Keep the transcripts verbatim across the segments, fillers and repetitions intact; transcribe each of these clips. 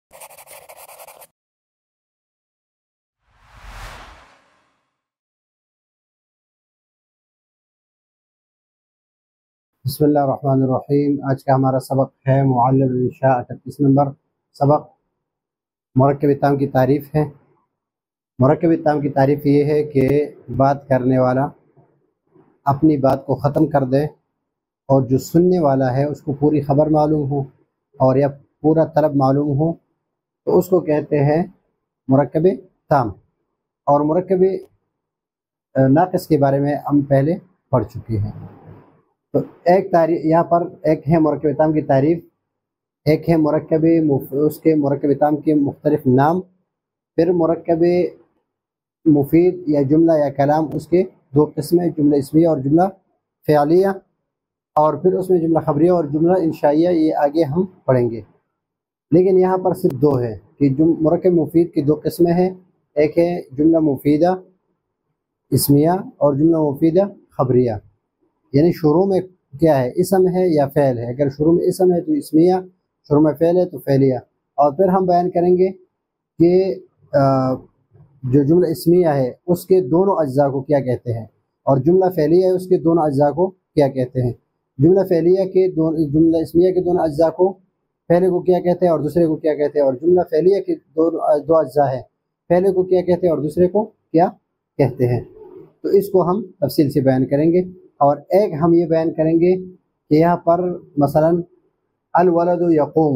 بسم اللہ الرحمن الرحیم۔ آج کا ہمارا سبق ہے معلل الانشاء اٹھتیس نمبر سبق مرکب تام کی تعریف ہے۔ مرکب تام کی تعریف یہ ہے کہ بات کرنے والا اپنی بات کو ختم کر دے اور جو سننے والا ہے اس کو پوری خبر معلوم ہو اور یا پورا طلب معلوم ہو تو اس کو کہتے ہیں مرکب تام۔ اور مرکب ناقص کے بارے میں ہم پہلے پڑھ چکے ہیں۔ تو ایک تعریف یہاں پر ایک ہے مرکب تام کی تعریف، ایک ہے مرکب اس کے مرکب تام کے مختلف نام، پھر مرکب مفید یا جملہ یا کلام اس کے دو قسمیں، جملہ اسمیہ اور جملہ فعلیہ، اور پھر اس میں جملہ خبریہ اور جملہ انشائیہ، یہ آگے ہم پڑھیں گے۔ لیکن یہاں پر صرف دو ہے کہ مرکب مفید کی دو قسمیں ہیں، ایک ہے جملہ مفیدہ اسمیہ اور جملہ مفیدہ خبریہ، یعنی شروع میں کیا ہے، اسم ہے یا فعل ہے۔ اگر شروع میں اسم ہے تو اسمیہ، شروع میں فعل ہے تو فعلیہ۔ اور پھر ہم بیان کریں گے کہ جو جملہ اسمیہ ہے اس کے دونوں اجزاء کو کیا کہتے ہیں، اور جملہ فعلیہ ہے اس کے دونوں اجزاء کو کیا کہتے ہیں۔ جملہ فعلیہ کے دونوں جملہ اسمیہ کے دونوں اجزاء کو پہلے کو کیا کہتے ہیں اور دوسرے کو کیا کہتے ہیں، اور جملہ فعلیہ کے دو دو اجزاء ہیں، پہلے کو کیا کہتے ہیں اور دوسرے کو کیا کہتے ہیں۔ تو اس کو ہم تفصیل سے بیان کریں گے۔ اور ایک ہم یہ بیان کریں گے کہ یہاں پر مثلا الولد یقوم،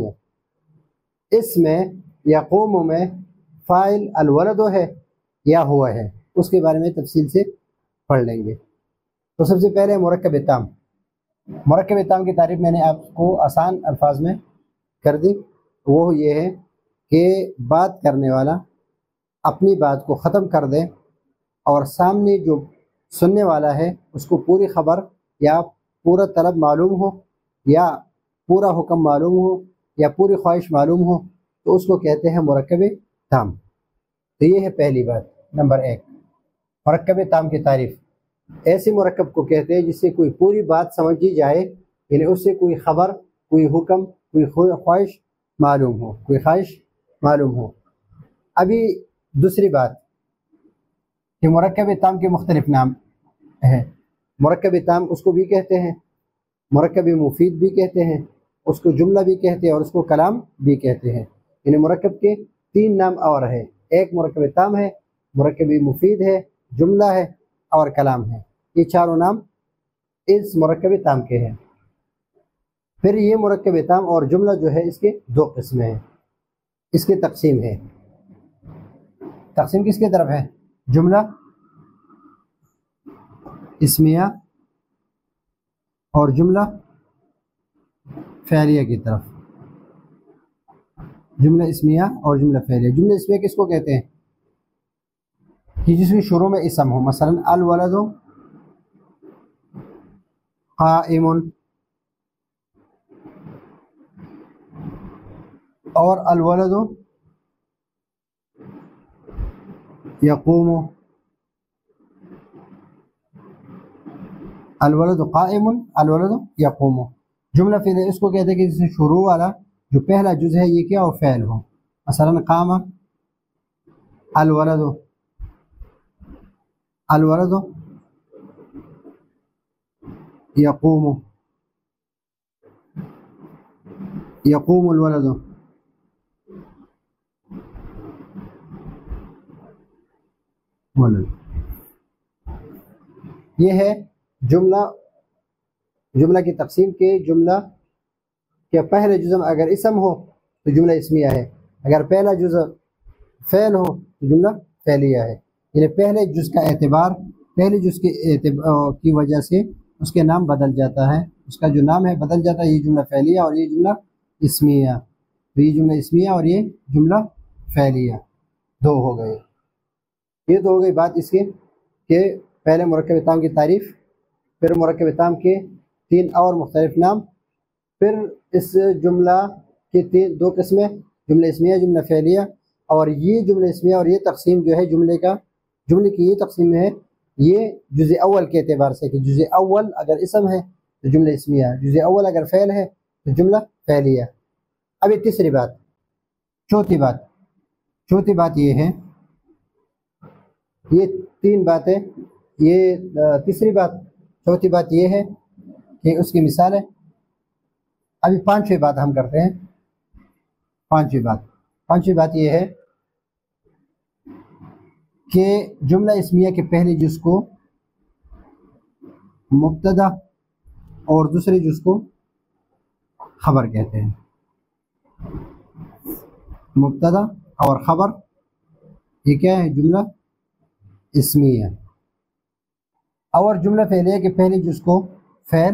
اس میں یقوم میں فاعل الولد ہے یا ہوا ہے، اس کے بارے میں تفصیل سے پڑھ لیں گے۔ تو سب سے پہلے مرکب تام۔ مرکب تام کی تعریف میں نے آپ کو آسان الفاظ میں کر دی، وہ یہ ہے کہ بات کرنے والا اپنی بات کو ختم کر دے اور سامنے جو سننے والا ہے اس کو پوری خبر یا پورا طلب معلوم ہو یا پورا حکم معلوم ہو یا پوری خواہش معلوم ہو تو اس کو کہتے ہیں مرکب تام۔ تو یہ ہے پہلی بات، نمبر ایک مرکب تام کی تعریف۔ ایسے مرکب کو کہتے ہیں جس سے کوئی پوری بات سمجھی جائے، یعنی اس سے کوئی خبر، کوئی حکم، کوئی خواہش معلوم ہو کوئی خواہش معلوم ہو۔ ابھی دوسری بات کہ مرکب تام کے مختلف نام ہیں۔ مرکب تام اس کو بھی کہتے ہیں، مرکب مفید بھی کہتے ہیں، اس کو جملہ بھی کہتے ہیں اور اس کو کلام بھی کہتے ہیں۔ یعنی مرکب کے تین نام اور ہیں، ایک مرکب تام ہے، مرکب مفید ہے، جملہ ہے اور کلام ہے۔ یہ چاروں نام اس مرکب تام کے ہیں۔ پھر یہ مرکب تام اور جملہ جو ہے اس کے دو قسمیں ہیں، اس کی تقسیم ہے۔ تقسیم کس کی طرف ہے؟ جملہ اسمیہ اور جملہ فعلیہ کی طرف۔ جملہ اسمیہ اور جملہ فعلیہ۔ جملہ اسمیہ کس کو کہتے ہیں؟ کہ جس میں شروع میں اسم ہو، مثلا الولد قائم اور الولد یقوم۔ الولد قائم، الولد یقوم۔ جملہ فعلیہ اس کو کہتے ہیں کہ جس سے شروع والا جو پہلا جز ہے یہ کیا ہو، فعل ہو، مثلا قام الولد، الولد یقوم، یقوم الولد۔ ولد یہ ہے جملہ جملہ کی تقسیم کے۔ جملہ کے پہلے جزم اگر اسم ہو تو جملہ اسمیہ ہے، اگر پہلا جزء فعل ہو تو جملہ فعلیہ ہے۔ یعنی پہلے جز کا اعتبار، پہلے جز کے اعتبار کی وجہ سے اس کے نام بدل جاتا ہے، اس کا جو نام ہے بدل جاتا ہے۔ یہ جملہ فعلیہ اور یہ جملہ اسمیہ، تو یہ جملہ اسمیہ اور یہ جملہ فعلیہ دو ہو گئے۔ یہ تو ہو گئی بات اس کے کہ پہلے مرکب تام کی تعریف، پھر مرکب تام کے تین اور مختلف نام، پھر اس جملہ کی تین دو قسمیں، جملہ اسمیہ، جملہ فعلیہ۔ اور یہ جملہ اسمیہ اور یہ تقسیم جو ہے جملے کا جملے کی یہ تقسیم ہے یہ جزء اول کے اعتبار سے، کہ جزء اول اگر اسم ہے تو جملہ اسمیہ، جزء اول اگر فعل ہے تو جملہ فعلیہ۔ اب یہ تیسری بات، चौथी बात चौथी बात ये है, ये तीन बातें, ये तीसरी बात, चौथी बात ये है कि उसकी मिसाल है। अभी पांचवी बात हम करते हैं। पांचवी बात पांचवी बात ये है कि जुमला इस्मिया के पहले जुज़ को मुब्तदा और दूसरे जुज़ को खबर कहते हैं। मुब्तदा और खबर ये क्या है? जुमला इस्मिया। और जुमला फ़ेलिया के पहले जुज़ को फ़ेल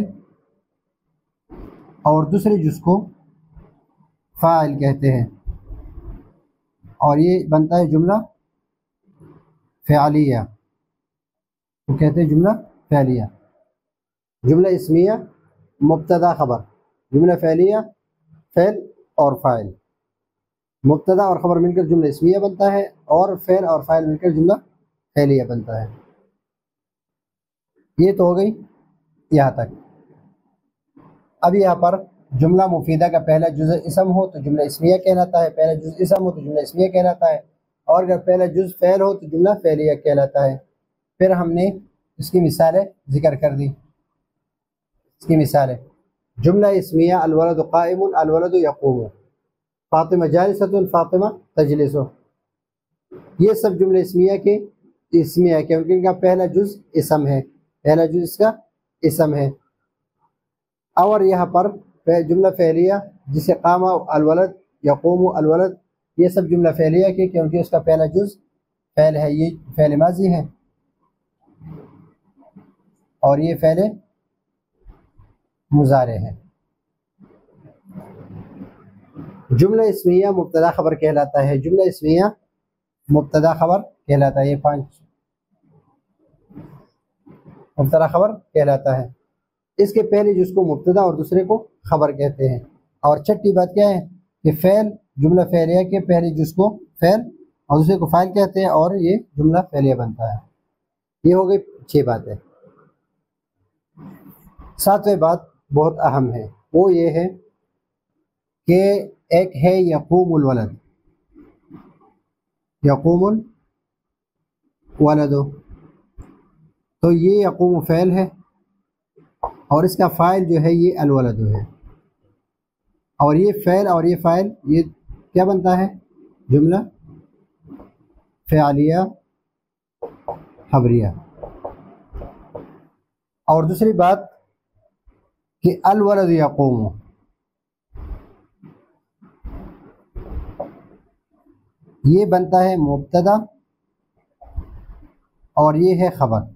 और दूसरे जुज़ को फ़ाइल कहते हैं, और ये बनता है जुमला फ़िआलिया। तो कहते हैं जुमला फ़िआलिया। जुमला इस्मिया मुब्तदा खबर, जुमला फ़िआलिया फ़ेल और फ़ाइल। मुब्तदा और ख़बर मिलकर जुमला इस्मिया बनता है, और फ़ेल और फ़ाइल मिलकर जुमला फ़िआलिया बनता है। ये तो हो गई यहाँ तक। अब यहाँ पर जुमला मुफीदा का पहला जुज़ इसम हो तो जुमला इस्मिया कहलाता है, पहला जुज़ इसम हो तो जुमला इस्मिया कहलाता है, और अगर पहला जुज़ फ़ेल हो तो जुमला फ़िआलिया कहलाता है। फिर हमने इसकी मिसालें ज़िक्र कर दी। इसकी मिसाल है जुमला इस्मिया अलवलद क़ाइमुन अलवलद यक़ूमु, फ़ातिमा जालिसतुन फ़ातिमा तजलिसु। ये सब जुमले इस्मिया के इस्मिया के क्योंकि इनका पहला जुज़ इसम है, पहला जुज़ इसका इसम है। और यहाँ पर जुमला फ़िआलिया जिसे क़ामा अलवलद यक़ूमु अलवलद, ये सब जुमला फ़िआलिया के क्योंकि उसका पहला जुज़ फ़ेल है, ये फ़ेल माज़ी है और ये फ़ेल मुज़ारे है। जुमला इस्मिया मुब्तदा खबर कहलाता है, जुमला इस्मिया मुब्तदा खबर कहलाता है। ये पांच मुब्तदा खबर कहलाता है। इसके पहले जिसको मुब्तदा और दूसरे को खबर कहते हैं। और छठी बात क्या है कि फ़ेल जुमला फ़िआलिया के पहले जिसको फ़ेल और दूसरे को फ़ाइल कहते हैं, और ये जुमला फ़िआलिया बनता है। ये हो गई छह बातें। सातवें बात बहुत अहम है, वो ये है कि एक है यक़ूमुल वलद, यक़ूमुल वलदो, तो ये यक़ूमु फ़ेल है और इसका फ़ाइल जो है ये अलवलद है, और ये फ़ेल और ये फ़ाइल ये क्या बनता है? जुमला फ़िआलिया खबरिया। और दूसरी बात कि अलवलद यक़ूमु, ये बनता है मुब्तदा और ये है खबर।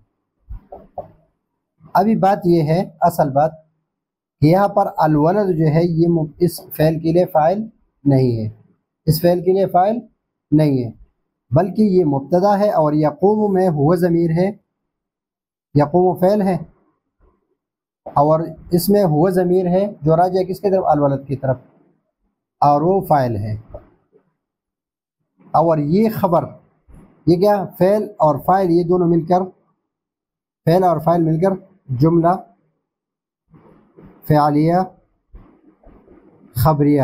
अभी बात ये है, असल बात यहाँ पर अलवलद जो है ये इस फ़ेल के लिए फ़ाइल नहीं है, इस फ़ेल के लिए फ़ाइल नहीं है, बल्कि ये मुब्तदा है और यक़ूमु में हुआ ज़मीर है, यक़ूमु फ़ेल है और इसमें हुआ ज़मीर है जो राजा है किसकी तरफ? अलवलद की तरफ, और वो फ़ाइल है। और ये खबर, ये क्या? फ़ेल और फ़ाइल ये दोनों मिलकर, फ़ेल और फ़ाइल मिलकर जुमला फ़िआलिया खबरिया।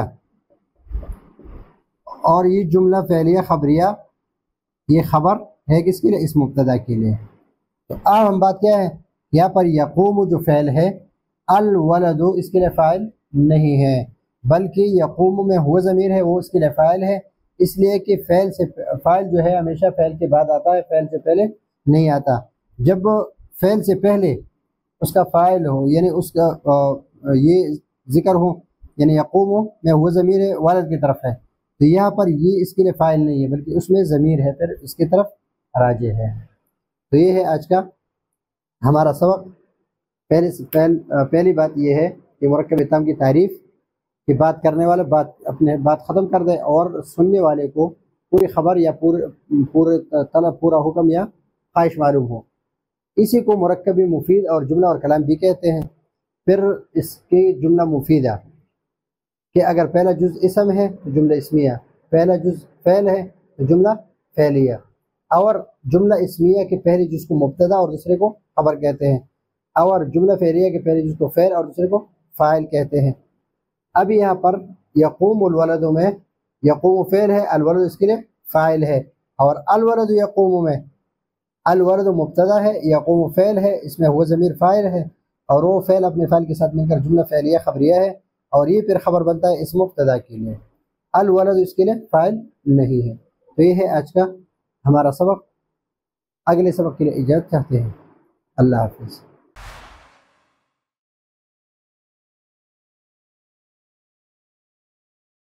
और ये जुमला फ़िआलिया खबरिया ये खबर है किसके लिए? इस मुब्तदा के लिए। तो अहम बात क्या है यहाँ पर? यक़ूमु जो फ़ेल है, अल वलदु इसके लिए फ़ाइल नहीं है, बल्कि यक़ूमु में हुआ ज़मीर है वो इसके लिए फ़ाइल है, इसलिए कि फ़ेल से फ़ाइल जो है हमेशा फ़ेल के बाद आता है, फ़ेल से पहले नहीं आता। जब फ़ेल से पहले उसका फ़ाइल हो, यानी उसका ये ज़िक्र हो, यानी यक़ूमु में हुआ ज़मीर है वालिद की तरफ है, तो यहाँ पर ये इसके लिए फ़ाइल नहीं है बल्कि उसमें ज़मीर है, फिर इसकी तरफ राजे है। तो ये है आज का हमारा सबक। पहले पहल, पहली बात ये है कि मुरक्कब इत्ताम की तारीफ़ की बात करने वाला बात अपने बात ख़त्म कर दे और सुनने वाले को पूरी ख़बर या पूरे पूरे तलब पूरा हुक्म या ख्वाहिश मालूम हो। इसी को मुरक्कब मुफीद और जुमला और कलाम भी कहते हैं। फिर इसके जुमला मुफीदा कि अगर पहला जुज़ इसम है तो जुमला इस्मिया, पहला जुज़ फ़ेल है तो जुमला फ़ेलिया, और जुमला इस्मिया के पहले जुज़ को मुब्तदा और दूसरे को खबर कहते हैं, और जुमला फ़ेलिया के पहले जुज़ को फ़ेल और दूसरे को फ़ाइल कहते हैं। अब यहाँ पर यक़ूमुल वलदु में یقوم فعل ہے، الولد اس کے لیے فاعل ہے، اور الولد یقوم میں الولد مبتدا ہے، یقوم فعل ہے، اس میں وہ ضمیر فاعل ہے، اور وہ فعل اپنے فعل کے ساتھ مل کر جملہ فعلیہ خبریہ ہے، اور یہ پھر خبر بنتا ہے اس مبتدا کے لیے، الولد اس کے لیے فاعل نہیں ہے۔ تو یہ ہے آج کا ہمارا سبق۔ اگلے سبق کے لیے اجازت چاہتے ہیں۔ اللہ حافظ۔